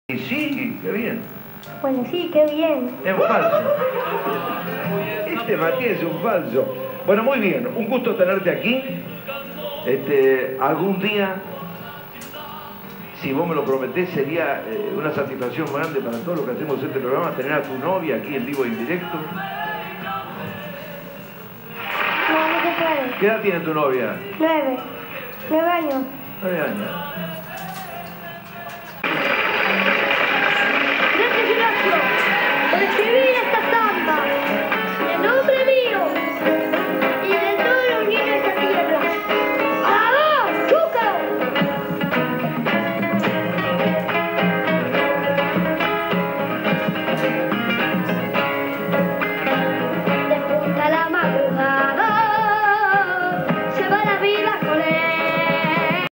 Y sí, qué bien. Bueno, sí, qué bien. Es falso. Este Matías es un falso. Bueno, muy bien. Un gusto tenerte aquí. Algún día, si vos me lo prometés, sería una satisfacción grande para todos los que hacemos este programa tener a tu novia aquí en vivo e indirecto. No, no se puede. ¿Qué edad tiene tu novia? 9 años. 9 años.